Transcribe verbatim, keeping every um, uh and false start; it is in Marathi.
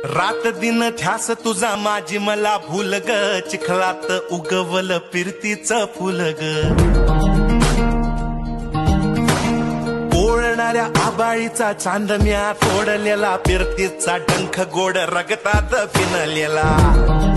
रात दिन ध्यास तुझा माझी मला भूल ग, चिखलात उगवल फिरतीच फुल ग। ओळणाऱ्या आबाळीचा चांदम्या तोडलेला, फिरतीचा डंख गोड रगतात पिनलेला।